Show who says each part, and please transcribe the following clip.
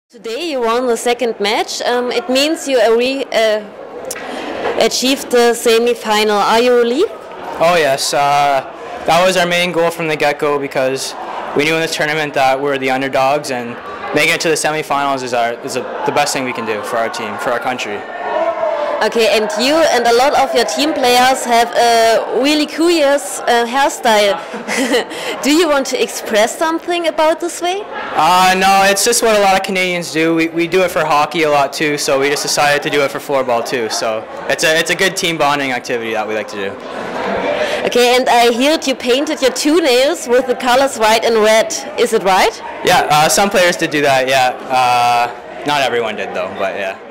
Speaker 1: Today you won the second match. It means you achieved the semi-final. Are you relieved?
Speaker 2: Oh yes, that was our main goal from the get-go because we knew in this tournament that we're the underdogs, and making it to the semi-finals is the best thing we can do for our team, for our country.
Speaker 1: Okay, and you and a lot of your team players have a really curious hairstyle. Do you want to express something about this way?
Speaker 2: No, it's just what a lot of Canadians do. We do it for hockey a lot too, so we just decided to do it for floorball too. So it's a good team bonding activity that we like to do.
Speaker 1: Okay, and I heard you painted your two nails with the colors white and red. Is it right?
Speaker 2: Yeah, some players did do that, yeah. Not everyone did though, but yeah.